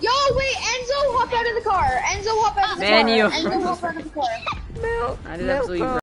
Yo, wait, Enzo, hop out of the car. Enzo, hop out of the car. Man, you. Enzo, hop out of the car. That is absolutely